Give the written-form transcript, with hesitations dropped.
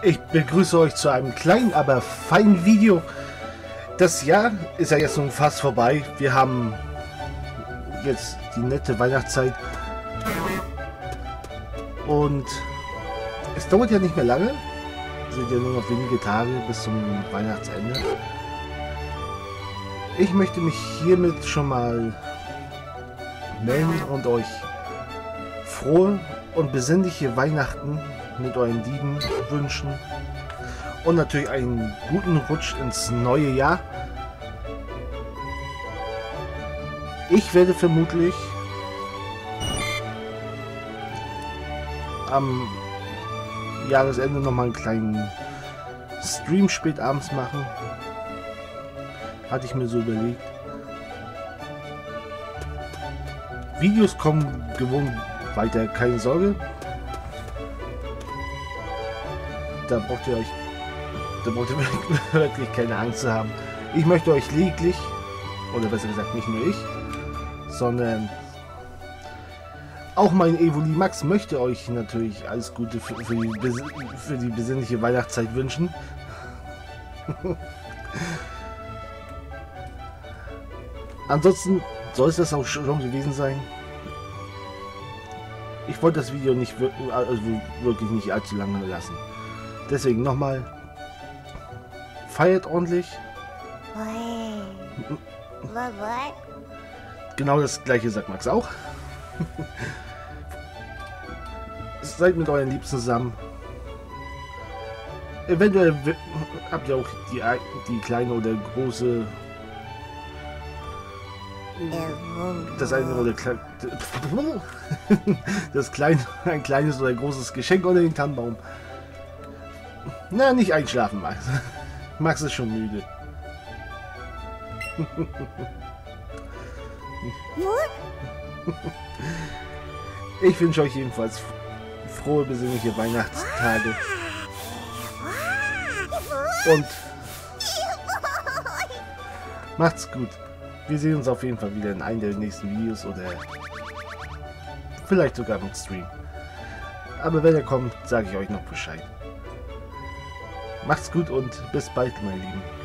Ich begrüße euch zu einem kleinen, aber feinen Video. Das Jahr ist ja jetzt nun fast vorbei. Wir haben jetzt die nette Weihnachtszeit. Und es dauert ja nicht mehr lange. Es sind ja nur noch wenige Tage bis zum Weihnachtsende. Ich möchte mich hiermit schon mal melden und euch frohe und besinnliche Weihnachten mit euren Lieben wünschen und natürlich einen guten Rutsch ins neue Jahr. Ich werde vermutlich am Jahresende noch mal einen kleinen Stream spät abends machen. Hatte ich mir so überlegt. Videos kommen gewohnt weiter, keine Sorge. Da braucht ihr wirklich keine Angst zu haben. Ich möchte euch lediglich, oder besser gesagt nicht nur ich, sondern auch mein Evoli Max möchte euch natürlich alles Gute für die besinnliche Weihnachtszeit wünschen. Ansonsten soll es das auch schon gewesen sein. Ich wollte das Video nicht wirklich nicht allzu lange lassen. Deswegen nochmal, feiert ordentlich. Genau das gleiche sagt Max auch. Seid mit euren Liebsten zusammen. Eventuell habt ihr auch die kleine oder große, das eine oder ein kleines oder großes Geschenk unter den Tannenbaum. Na, nicht einschlafen, Max. Max ist schon müde. Ich wünsche euch jedenfalls frohe, besinnliche Weihnachtstage. Und macht's gut. Wir sehen uns auf jeden Fall wieder in einem der nächsten Videos oder vielleicht sogar im Stream. Aber wenn er kommt, sage ich euch noch Bescheid. Macht's gut und bis bald, meine Lieben.